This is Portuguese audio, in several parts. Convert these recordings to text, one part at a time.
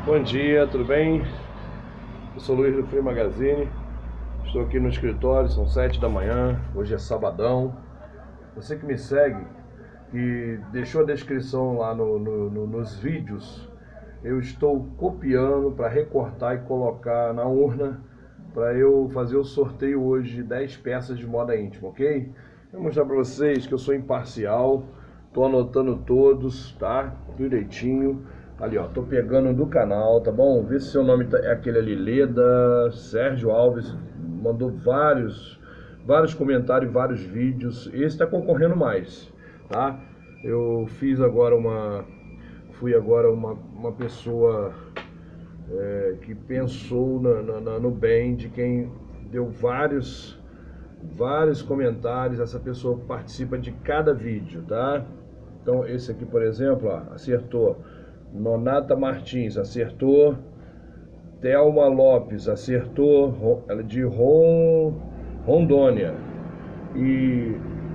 Bom dia, tudo bem? Eu sou o Luiz do Free Magazine. Estou aqui no escritório, são 7 da manhã. Hoje é sabadão. Você que me segue, que deixou a descrição lá nos vídeos, eu estou copiando para recortar e colocar na urna para eu fazer o sorteio hoje de 10 peças de moda íntima, ok? Vou mostrar para vocês que eu sou imparcial, estou anotando todos, tá? Direitinho. Ali, ó, tô pegando do canal, tá bom? Vê se seu nome é aquele ali, Leda, Sérgio Alves, mandou vários comentários, vários vídeos. Esse tá concorrendo mais, tá? Eu fiz agora fui agora uma pessoa que pensou no bem de quem deu vários comentários. Essa pessoa participa de cada vídeo, tá? Então esse aqui, por exemplo, ó, acertou. Nonata Martins acertou. Thelma Lopes acertou, ela de Rondônia. E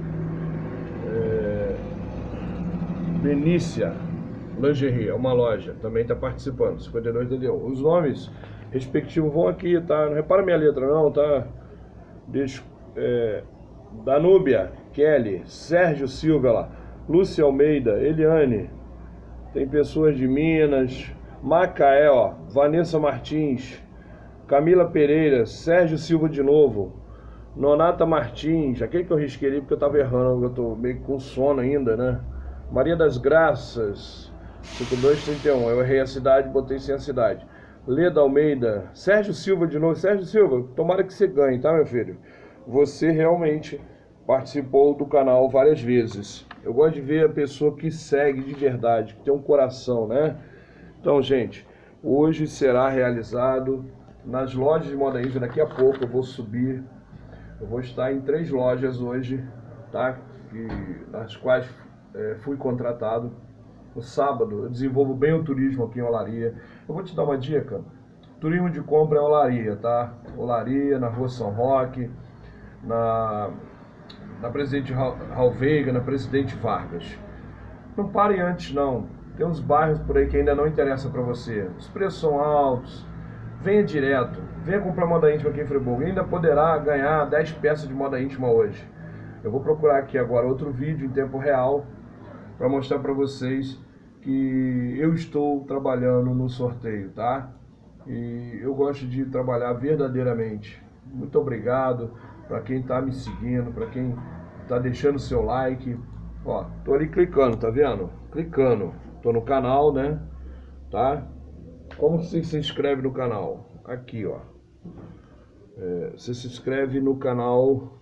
Benícia Lingerie, é uma loja, também está participando, 52 de Leão. Os nomes respectivos vão aqui, tá? Não repara minha letra não, tá? Deixa, Danúbia, Kelly, Sérgio Silva lá, Lúcia Almeida, Eliane. Tem pessoas de Minas, Macaé, ó, Vanessa Martins, Camila Pereira, Sérgio Silva de novo, Nonata Martins, aquele que eu risquei ali porque eu tava errando, eu tô meio com sono ainda, né? Maria das Graças, 5231, eu errei a cidade, botei sem a cidade. Leda Almeida, Sérgio Silva de novo. Sérgio Silva, tomara que você ganhe, tá, meu filho? Você realmente participou do canal várias vezes. Eu gosto de ver a pessoa que segue de verdade, que tem um coração, né? Então, gente, hoje será realizado nas lojas de moda íntima. Daqui a pouco eu vou subir. Eu vou estar em 3 lojas hoje, tá? Nas quais fui contratado. No sábado eu desenvolvo bem o turismo aqui em Olaria. Eu vou te dar uma dica. Turismo de compra é Olaria, tá? Olaria, na Rua São Roque, na Presidente Raul Veiga, na Presidente Vargas. Não pare antes não. Tem uns bairros por aí que ainda não interessa para você. Os preços são altos. Venha direto. Venha comprar moda íntima aqui em Friburgo. E ainda poderá ganhar 10 peças de moda íntima hoje. Eu vou procurar aqui agora outro vídeo em tempo real para mostrar para vocês que eu estou trabalhando no sorteio, tá? E eu gosto de trabalhar verdadeiramente. Muito obrigado para quem está me seguindo, para quem está deixando seu like. Ó, tô ali clicando, tá vendo? Clicando. Tô no canal, né? Tá? Como você se inscreve no canal? Aqui, ó. Você se inscreve no canal.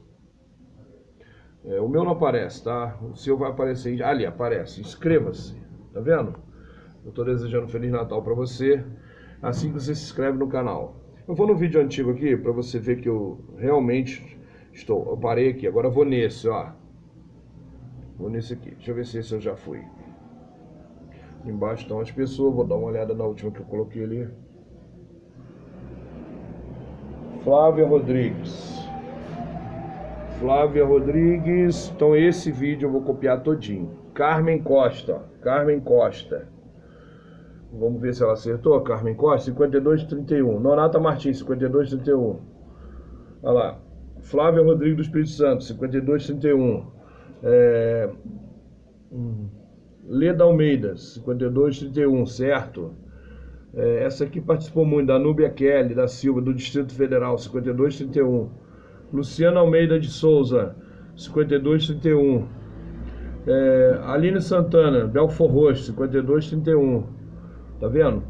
O meu não aparece, tá? O seu vai aparecer. Ali, aparece. Inscreva-se. Tá vendo? Eu tô desejando um Feliz Natal para você. Assim que você se inscreve no canal. Eu vou no vídeo antigo aqui para você ver que eu realmente estou. Eu parei aqui, agora eu vou nesse, ó. Vou nesse aqui. Deixa eu ver se esse eu já fui. Embaixo estão as pessoas. Vou dar uma olhada na última que eu coloquei ali. Flávia Rodrigues. Flávia Rodrigues. Então esse vídeo eu vou copiar todinho. Carmen Costa. Carmen Costa. Vamos ver se ela acertou. Carmen Costa, 5231. Nonata Martins, 5231. Olha lá. Flávia Rodrigues do Espírito Santo, 5231. Leda Almeida, 5231, certo? Essa aqui participou muito. Danúbia Kelly da Silva, do Distrito Federal, 5231. Luciana Almeida de Souza, 5231. Aline Santana, Belfor Roxo, 5231. Tá vendo?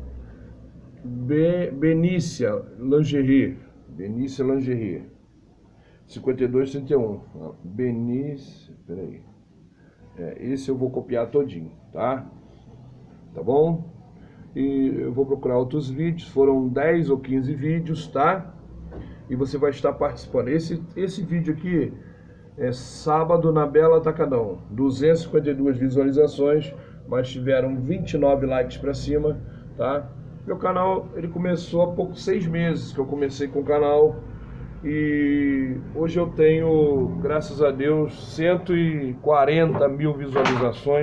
Benícia Lingerie. Benícia Lingerie. 5231. Benícia. Peraí. Esse eu vou copiar todinho, tá? Tá bom? E eu vou procurar outros vídeos. Foram 10 ou 15 vídeos, tá? E você vai estar participando. Esse vídeo aqui é sábado na Bela Atacadão. 252 visualizações. Mas tiveram 29 likes pra cima, tá? Meu canal, ele começou há pouco, 6 meses que eu comecei com o canal. E hoje eu tenho, graças a Deus, 140 mil visualizações.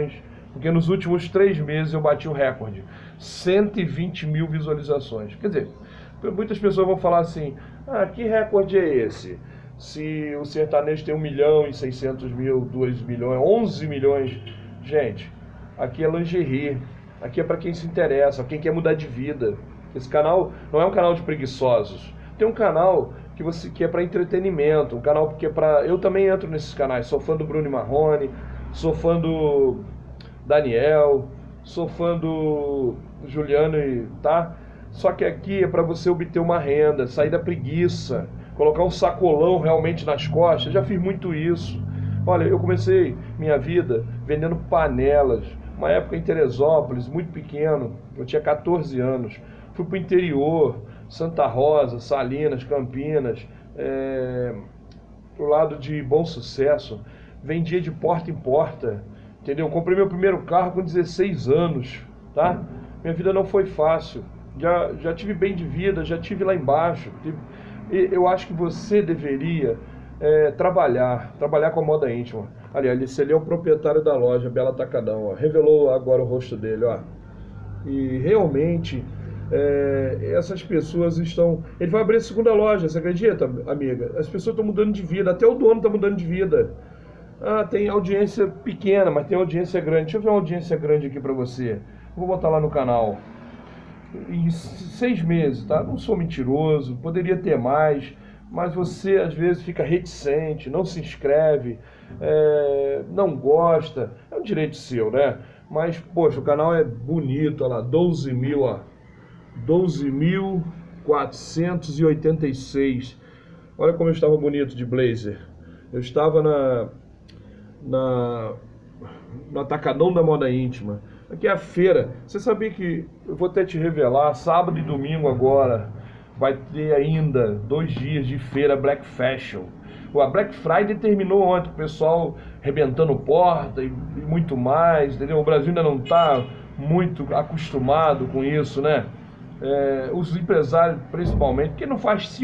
Porque nos últimos 3 meses eu bati o recorde. 120 mil visualizações. Quer dizer, muitas pessoas vão falar assim, que recorde é esse? Se o sertanejo tem 1.600.000, 2 milhões, 11 milhões. Gente, aqui é lingerie. Aqui é para quem se interessa, quem quer mudar de vida. Esse canal não é um canal de preguiçosos. Tem um canal que é para entretenimento, um canal que é para... Eu também entro nesses canais, sou fã do Bruno e Marrone, sou fã do Daniel, sou fã do Juliano, tá? Só que aqui é para você obter uma renda, sair da preguiça, colocar um sacolão realmente nas costas. Eu já fiz muito isso. Olha, eu comecei minha vida vendendo panelas, uma época em Teresópolis, muito pequeno, eu tinha 14 anos. Fui para o interior, Santa Rosa, Salinas, Campinas, pro lado de Bom Sucesso, vendia de porta em porta, entendeu? Comprei meu primeiro carro com 16 anos, tá? Minha vida não foi fácil, já tive bem de vida, já tive lá embaixo. Eu acho que você deveria trabalhar com a moda íntima. Aliás, esse ali é o proprietário da loja, Bela Atacadão, ó. Revelou agora o rosto dele, ó. E realmente... essas pessoas estão... Ele vai abrir a segunda loja, você acredita, amiga? As pessoas estão mudando de vida, até o dono está mudando de vida. Tem audiência pequena, mas tem audiência grande. Deixa eu ver uma audiência grande aqui para você. Vou botar lá no canal. Em 6 meses, tá? Não sou mentiroso, poderia ter mais, mas você às vezes fica reticente, não se inscreve, não gosta. É um direito seu, né? Mas, poxa, o canal é bonito, olha lá, 12 mil, ó. 12.486. Olha como eu estava bonito de blazer. Eu estava no Atacadão da Moda Íntima. Aqui é a feira. Você sabia que, eu vou até te revelar, sábado e domingo agora vai ter ainda 2 dias de feira Black Fashion. A Black Friday terminou ontem, o pessoal arrebentando porta e muito mais, entendeu? O Brasil ainda não está muito acostumado com isso, né? Os empresários, principalmente, porque não faz